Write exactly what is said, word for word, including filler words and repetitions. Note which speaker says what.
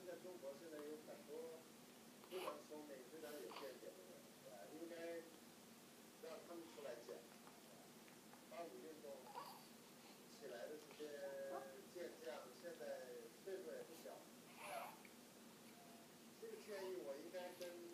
Speaker 1: 在中国现在有很多非常聪明、非常有见解的人，呃，应该让他们出来讲。八五运动起来的这些健将，现在岁数也不小。这个建议我应该跟